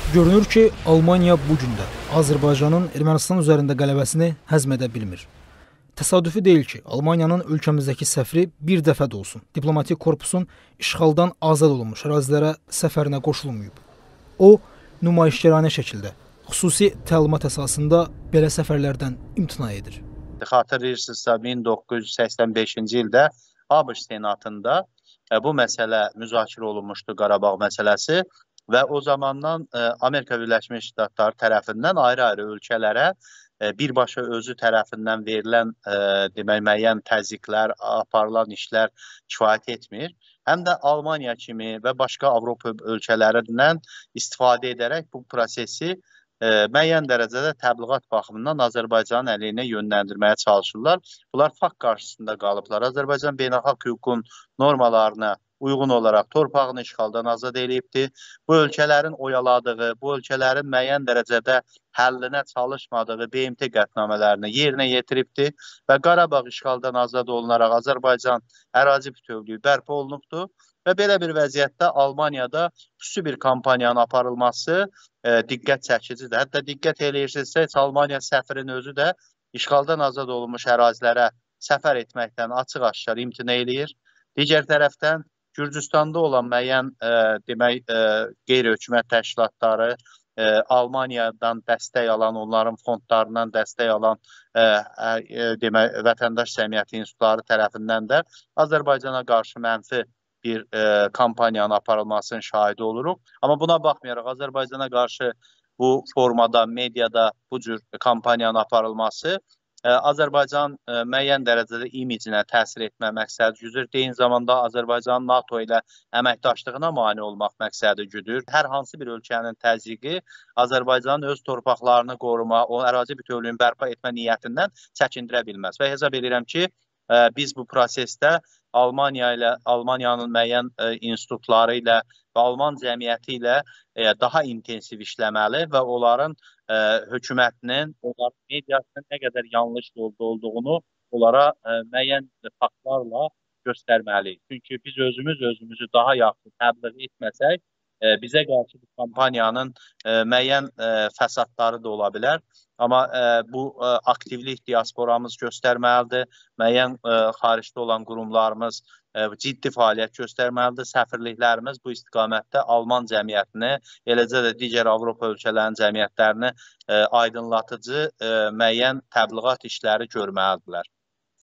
Görünür ki, Almaniya bu gün də Azərbaycanın Ermənistan üzərində qələbəsini həzm edə bilmir. Təsadüfi deyil ki, Almaniyanın ölkəmizdəki səfiri bir dəfə də olsun diplomatik korpusun işğaldan azad olunmuş ərazilərə səfərinə qoşulmayıb. O, nümayişkaranə şəkildə, xüsusi təlimat əsasında belə səfərlərdən imtina edir. Xatırlayırsınızsa 1985-ci ildə ABŞ Senatında bu məsələ müzakirə olunmuşdu, Qarabağ məsələsi və o zamandan Amerika Birləşmiş Ştatları tərəfindən ayrı-ayrı ölkələrə birbaşa özü tərəfindən verilən müəyyən təzyiqlər, aparılan işlər kifayət etmir. Həm də Almaniya kimi və başqa Avropa ölkələrindən istifadə edərək bu prosesi müəyyən dərəcədə təbliğat baxımından Azərbaycanın əleyhinə yönləndirməyə çalışırlar. Bunlar fakt qarşısında qalıblar. Azərbaycan beynəlxalq hüququn normalarına uyğun olaraq torpağını işğaldan azad edibdir. Bu ölkələrin oyaladığı, bu ölkələrin müəyyən dərəcədə həllinə çalışmadığı BMT qətnamələrini yerinə yetiribdir və Qarabağ işğaldan azad olunaraq Azərbaycan ərazi bütövlüyü bərpa olunubdur. Və belə bir vəziyyətdə Almaniyada xüsusi bir kampaniyanın aparılması diqqət çəkicidir. Hətta diqqət eləyirsinizsə, Almaniya səfirinin özü də işğaldan azad olunmuş ərazilərə səfər etməkdən açıq-aşkar imtina eləyir. Digər tərəfdən Gürcüstanda olan müəyyən qeyri-hökumət təşkilatları, Almaniyadan dəstək alan, onların fondlarından dəstək alan vətəndaş cəmiyyəti institutları tərəfindən də Azərbaycana qarşı mənfi bir kampaniyanın aparılmasının şahidi oluruq. Amma buna baxmayaraq Azərbaycana qarşı bu formada, mediada bu cür kampaniyanın aparılması Azərbaycan müəyyən dərəcədə imicinə təsir etmə məqsədi güdür. Eyni zamanda Azərbaycanın NATO ilə əməkdaşlığına mane olmaq məqsədi güdür. Hər hansı bir ölkənin təzyiqi Azərbaycanın öz torpaqlarını qoruma, o ərazi bütövlüyünü bərpa etmə niyyətindən çəkindirə bilməz. Və hesab edirəm ki, biz bu prosesdə Almaniyanın müəyyən institutları ilə və Alman cəmiyyəti ilə daha intensiv işləməli və onların hökumətinin, onların mediasının nə qədər yanlış olduğunu onlara müəyyən faktlarla göstərməliyik. Çünki biz özümüzü daha yaxşı təbliğ etməsək, bizə qarşı bu kampaniyanın müəyyən fəsadları da ola bilər. Amma bu aktivlik diasporamız göstərməlidir. Müəyyən xaricdə olan qurumlarımız ciddi fəaliyyət göstərməlidir. Səfirliklərimiz bu istiqamətdə Alman cəmiyyətini, eləcə də digər Avropa ölkələrinin cəmiyyətlərini aydınlatıcı müəyyən təbliğat işləri görməlidirlər.